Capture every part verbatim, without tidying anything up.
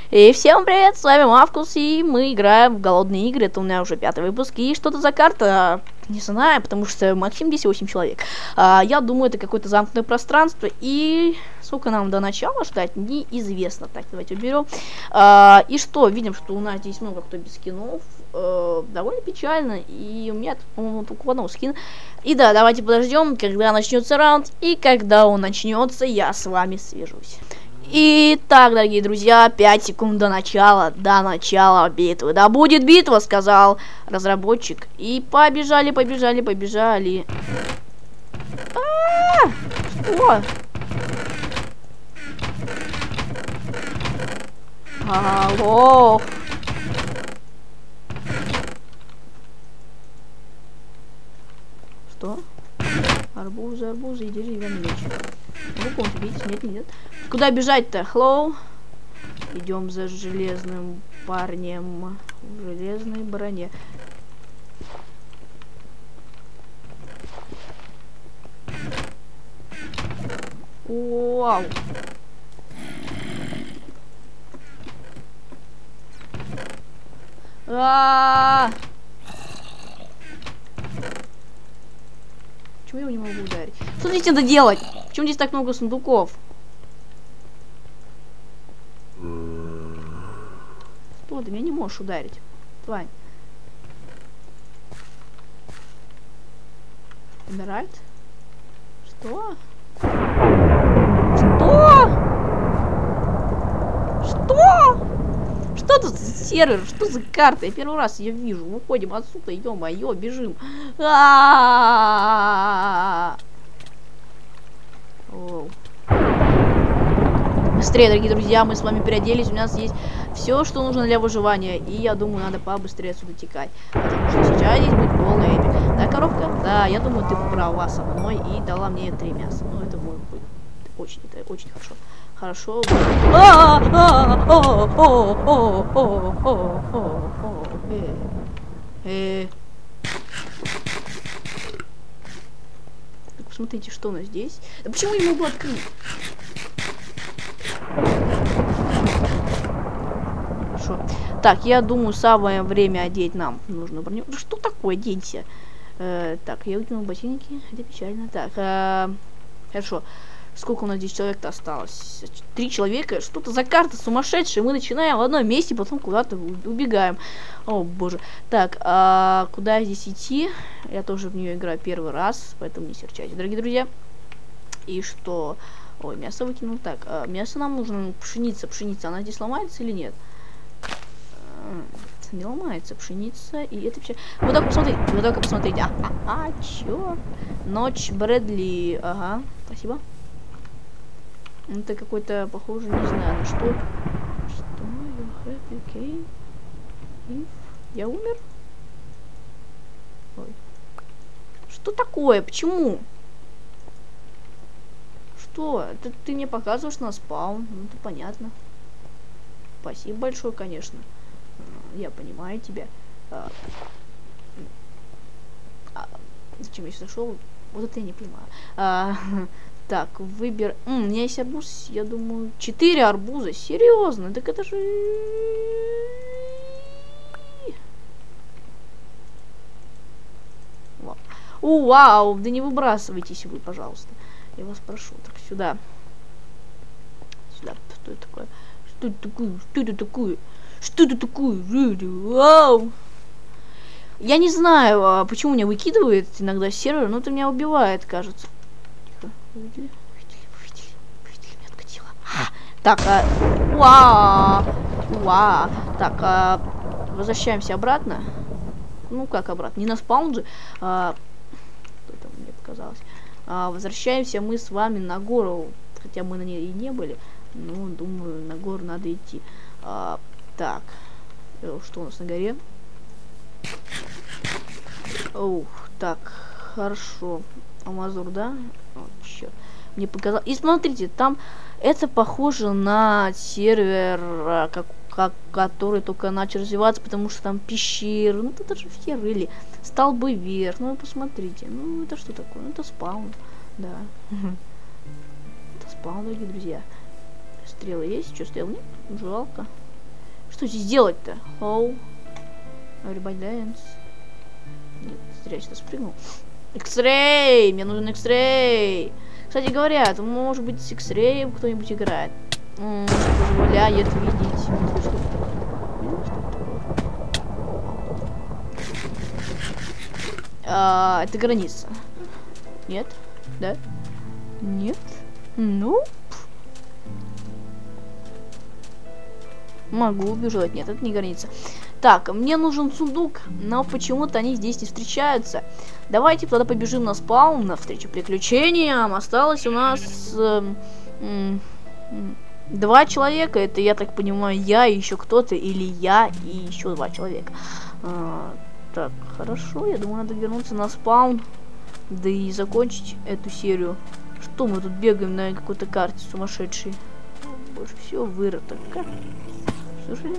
И всем привет, с вами Мавкус, и мы играем в голодные игры. Это у меня уже пятый выпуск. И что это за карта? Не знаю, потому что Максим здесь восемь человек. А, я думаю, это какое-то замкнутое пространство. И сколько нам до начала ждать, неизвестно. Так, давайте уберем. А, и что, видим, что у нас здесь много кто без скинов. А, довольно печально. И у меня, по-моему, только одного скина. И да, давайте подождем, когда начнется раунд. И когда он начнется, я с вами свяжусь. Итак, дорогие друзья, пять секунд до начала, до начала битвы. Да будет битва, сказал разработчик. И побежали, побежали, побежали. А-а-а! Что? Алло. Что? Арбузы, арбузы и деревянный меч. Могу он убить? Нет, нет. Куда бежать-то? Хлоу. Идем за железным парнем в железной броне. Вау. А-а-а! Почему я его не могу ударить? Что здесь надо делать? Почему здесь так много сундуков? Что? Ты меня не можешь ударить, тварь. Эмеральд? Что? Что? Что? Что тут за сервер? Что за карта? Я первый раз ее вижу. Выходим отсюда, ё-моё, бежим. А-а-а-а-а-а. Быстрее, дорогие друзья, мы с вами переоделись. У нас есть все, что нужно для выживания. И я думаю, надо побыстрее отсюда текать. Потому что сейчас здесь будет полный эпик. Да, коробка? Да, я думаю, ты права со мной и дала мне три мяса. Ну, это будет очень, это очень хорошо. Хорошо. Посмотрите, что у нас здесь. Да почему я не могу открыть? Хорошо. Так, я думаю, самое время одеть нам нужно броню. Да что такое, оденься? Э, так, я выкинул ботинки. Это печально. Так, э, хорошо. Сколько у нас здесь человек-то осталось? Три человека. Что-то за карта сумасшедшая. Мы начинаем в одном месте, потом куда-то убегаем. О, боже. Так, а куда здесь идти? Я тоже в нее играю первый раз, поэтому не серчайте, дорогие друзья. И что? Ой, мясо выкинул. Так, а мясо нам нужно. Пшеница, пшеница. Она здесь ломается или нет? Не ломается пшеница. И это вообще... Вы только посмотрите. Вы только посмотрите. А, а, а чё? Ночь Брэдли. Ага, спасибо. Это какой-то, похоже, не знаю, на что. Что? You happy, okay? If... Я умер? Ой. Что такое? Почему? Что? Это ты мне показываешь на спаун? Ну, это понятно. Спасибо большое, конечно. Я понимаю тебя. А, а, зачем я сюда шел? Вот это я не понимаю. А, так, выбер... М, у меня есть арбуз, я думаю... Четыре арбуза? Серьезно? Так это же... Вау. О, вау! Да не выбрасывайтесь вы, пожалуйста. Я вас прошу. Так, сюда. Сюда. Что это такое? Что это такое? Что это такое? Что это такое? Вау! Я не знаю, почему меня выкидывает иногда сервер, но это меня убивает, кажется. Тихо. Увидели? Увидели, увидели, увидели метка тела. А, так, а... Уа! Уа! Так, а... возвращаемся обратно. Ну, как обратно? Не на спаун же. А... Что там мне показалось? А, возвращаемся мы с вами на гору. Хотя мы на ней и не были. Но, думаю, на гору надо идти. А, так. Что у нас на горе? Ух, так, хорошо. Амазур, да? О, черт. Мне показалось. И смотрите, там это похоже на сервер, как, как, который только начал развиваться, потому что там пещеры. Ну, это же все рыли. Столбы вверх. Ну, посмотрите. Ну, это что такое? Ну, это спаун. Да. Это спаун, дорогие друзья. Стрелы есть? Что, стрел нет? Жалко. Что здесь делать-то? Оу. Everybody dance. Нет, зря я сюда спрыгнул. X-Ray! Мне нужен X-Ray! Кстати говоря, это может быть с X-Ray кто-нибудь играет. М-м, позволяет видеть. А, это граница. Нет? Да? Нет? Ну? Могу убежать. Нет, это не граница. Так, мне нужен сундук, но почему-то они здесь не встречаются. Давайте тогда побежим на спаун, навстречу приключениям. Осталось у нас э, э, э, два человека. Это, я так понимаю, я и еще кто-то, или я и еще два человека. А, так, хорошо. Я думаю, надо вернуться на спаун, да и закончить эту серию. Что мы тут бегаем на какой-то карте сумасшедшей? Больше всего выродок. Слушай.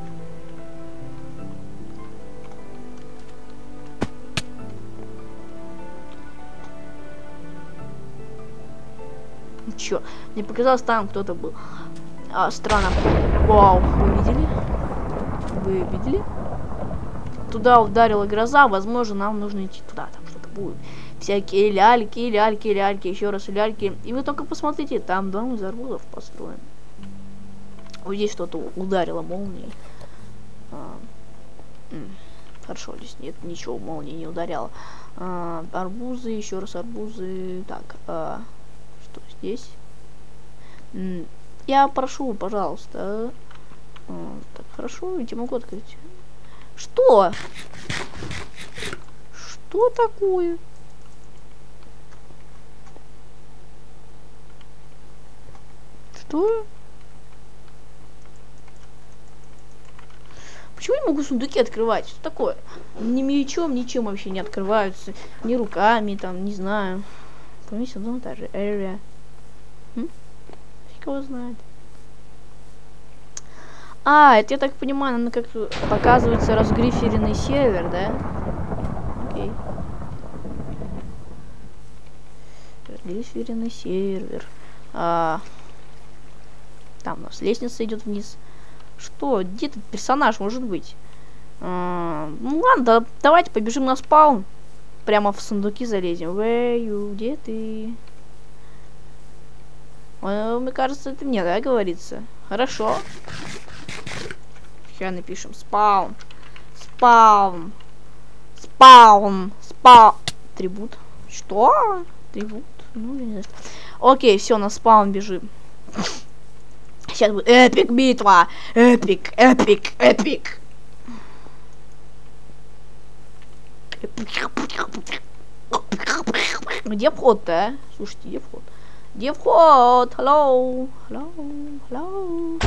Чё? Мне показалось, там кто-то был. А, странно. Вау, вы видели? Вы видели? Туда ударила гроза, возможно, нам нужно идти туда, там что-то будет. Всякие ляльки, ляльки, ляльки, еще раз ляльки. И вы только посмотрите, там дом из арбузов построен. Вот здесь что-то ударило молнией. А, хорошо, здесь нет ничего, молнии не ударяло. А, арбузы, еще раз арбузы. Так, а, что здесь? Я прошу, пожалуйста. А, так, хорошо, я могу открыть. Что? Что такое? Что? Почему я могу сундуки открывать? Что такое? Ни мечом, ничем вообще не открываются. Ни руками, там, не знаю. Помните, одно та же area. Фиг его знает. А, это, я так понимаю, она как-то показывается разгриференный сервер, да? Окей. Разгриференный сервер. А, там у нас лестница идет вниз. Что? Где этот персонаж может быть? А, ну ладно, да, давайте побежим на спаун. Прямо в сундуки залезем. Where you? Где ты? А, мне кажется, это мне, да, говорится? Хорошо. Сейчас напишем спаун. Спаун. Спаун. Спаун. Атрибут. Что? Атрибут. Ну, я не знаю. Окей, все, на спаун бежим. Сейчас будет эпик битва. Эпик, эпик, эпик. Где вход-то, а? Слушайте, где вход? Где вход? Hello, hello, hello.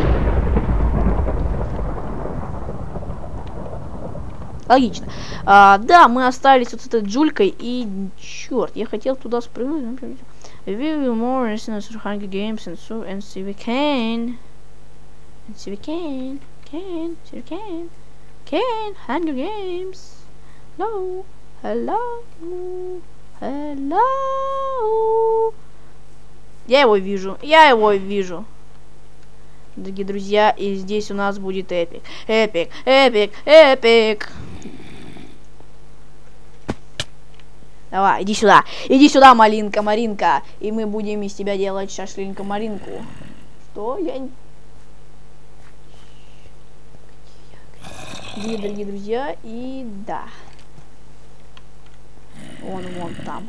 Логично. А, да, мы остались вот с этой Джулькой и черт, я хотел туда спрыгнуть. We will more instance of Hunger Games and so and see we can. And see we can. Can. See we can. Can. Hunger Games. Hello. Hello. Hello. Я его вижу. Я его вижу. Дорогие друзья, и здесь у нас будет эпик. Эпик. Эпик. Эпик. Давай, иди сюда. Иди сюда, малинка, Маринка. И мы будем из тебя делать шашлинка-маринку. Что? Я не... Где, дорогие друзья? И да. Он вон там.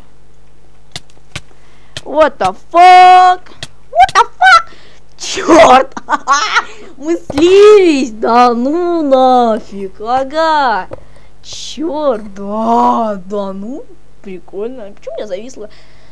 What the fuck? What the fuck? Черт! Мы слились! Да ну нафиг! Ага! Черт! Да! Да ну! Прикольно. Почему у меня зависло